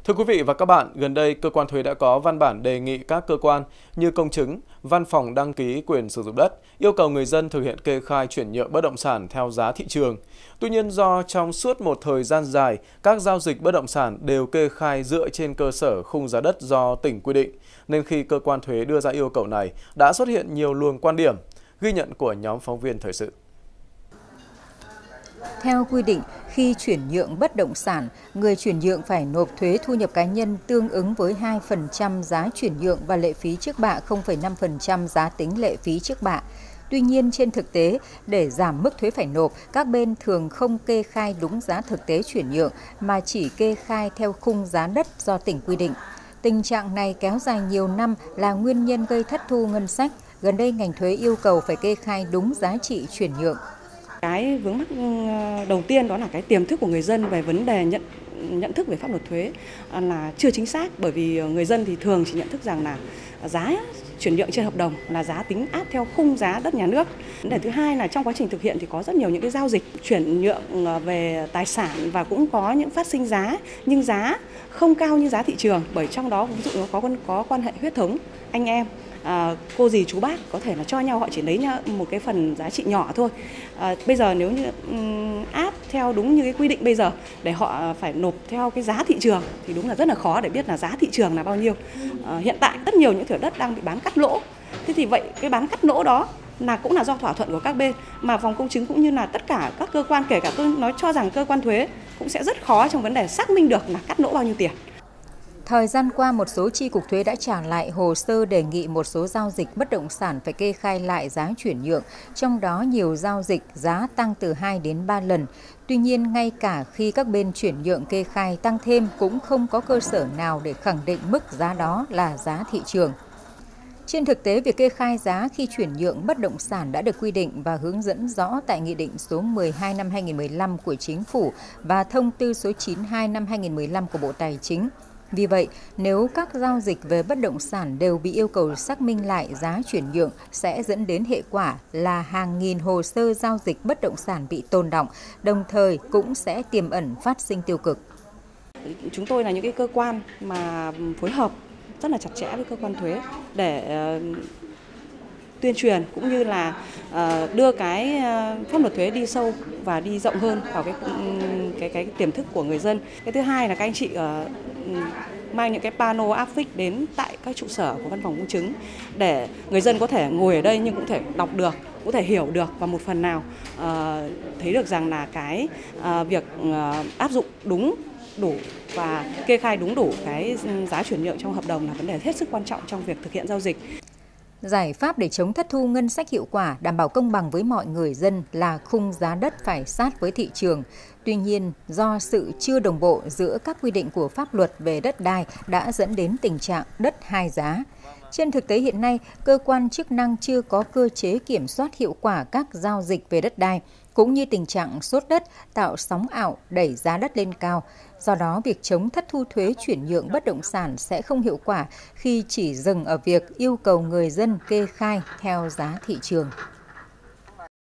Thưa quý vị và các bạn, gần đây cơ quan thuế đã có văn bản đề nghị các cơ quan như công chứng, văn phòng đăng ký quyền sử dụng đất yêu cầu người dân thực hiện kê khai chuyển nhượng bất động sản theo giá thị trường. Tuy nhiên, do trong suốt một thời gian dài, các giao dịch bất động sản đều kê khai dựa trên cơ sở khung giá đất do tỉnh quy định, nên khi cơ quan thuế đưa ra yêu cầu này đã xuất hiện nhiều luồng quan điểm. Ghi nhận của nhóm phóng viên thời sự. Theo quy định, khi chuyển nhượng bất động sản, người chuyển nhượng phải nộp thuế thu nhập cá nhân tương ứng với 2% giá chuyển nhượng và lệ phí trước bạ 0,5% giá tính lệ phí trước bạ. Tuy nhiên, trên thực tế, để giảm mức thuế phải nộp, các bên thường không kê khai đúng giá thực tế chuyển nhượng mà chỉ kê khai theo khung giá đất do tỉnh quy định. Tình trạng này kéo dài nhiều năm là nguyên nhân gây thất thu ngân sách. Gần đây, ngành thuế yêu cầu phải kê khai đúng giá trị chuyển nhượng. Cái vướng mắc đầu tiên đó là cái tiềm thức của người dân về vấn đề nhận thức về pháp luật thuế là chưa chính xác, bởi vì người dân thì thường chỉ nhận thức rằng là giá chuyển nhượng trên hợp đồng là giá tính áp theo khung giá đất nhà nước. Vấn đề thứ hai là trong quá trình thực hiện thì có rất nhiều những cái giao dịch chuyển nhượng về tài sản và cũng có những phát sinh giá nhưng giá không cao như giá thị trường, bởi trong đó ví dụ nó có quan hệ huyết thống anh em. Cô dì chú bác có thể là cho nhau, họ chỉ lấy nhau một cái phần giá trị nhỏ thôi. Bây giờ nếu như áp theo đúng như cái quy định bây giờ để họ phải nộp theo cái giá thị trường thì đúng là rất là khó để biết là giá thị trường là bao nhiêu. Hiện tại rất nhiều những thửa đất đang bị bán cắt lỗ. Thế thì vậy cái bán cắt lỗ đó cũng là do thỏa thuận của các bên, mà phòng công chứng cũng như là tất cả các cơ quan, kể cả tôi nói cho rằng cơ quan thuế cũng sẽ rất khó trong vấn đề xác minh được là cắt lỗ bao nhiêu tiền. Thời gian qua, một số chi cục thuế đã trả lại hồ sơ đề nghị một số giao dịch bất động sản phải kê khai lại giá chuyển nhượng, trong đó nhiều giao dịch giá tăng từ 2 đến 3 lần. Tuy nhiên, ngay cả khi các bên chuyển nhượng kê khai tăng thêm cũng không có cơ sở nào để khẳng định mức giá đó là giá thị trường. Trên thực tế, việc kê khai giá khi chuyển nhượng bất động sản đã được quy định và hướng dẫn rõ tại Nghị định số 12 năm 2015 của Chính phủ và Thông tư số 92 năm 2015 của Bộ Tài chính. Vì vậy, nếu các giao dịch về bất động sản đều bị yêu cầu xác minh lại giá chuyển nhượng sẽ dẫn đến hệ quả là hàng nghìn hồ sơ giao dịch bất động sản bị tồn đọng, đồng thời cũng sẽ tiềm ẩn phát sinh tiêu cực. Chúng tôi là những cái cơ quan mà phối hợp rất là chặt chẽ với cơ quan thuế để tuyên truyền cũng như là đưa cái pháp luật thuế đi sâu và đi rộng hơn vào cái tiềm thức của người dân. Cái thứ hai là các anh chị mang những cái pano áp phích đến tại các trụ sở của văn phòng công chứng để người dân có thể ngồi ở đây nhưng cũng thể đọc được, cũng thể hiểu được và một phần nào thấy được rằng là cái việc áp dụng đúng đủ và kê khai đúng đủ cái giá chuyển nhượng trong hợp đồng là vấn đề hết sức quan trọng trong việc thực hiện giao dịch. Giải pháp để chống thất thu ngân sách hiệu quả, đảm bảo công bằng với mọi người dân là khung giá đất phải sát với thị trường. Tuy nhiên, do sự chưa đồng bộ giữa các quy định của pháp luật về đất đai đã dẫn đến tình trạng đất hai giá. Trên thực tế hiện nay, cơ quan chức năng chưa có cơ chế kiểm soát hiệu quả các giao dịch về đất đai, cũng như tình trạng sốt đất tạo sóng ảo đẩy giá đất lên cao. Do đó, việc chống thất thu thuế chuyển nhượng bất động sản sẽ không hiệu quả khi chỉ dừng ở việc yêu cầu người dân kê khai theo giá thị trường.